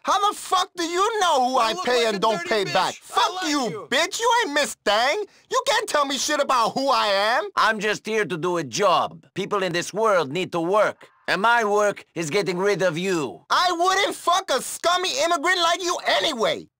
How the fuck do you know who I pay and don't pay back? Fuck you, bitch. You ain't Miss Thang. You can't tell me shit about who I am. I'm just here to do a job. People in this world need to work. And my work is getting rid of you. I wouldn't fuck a scummy immigrant like you anyway.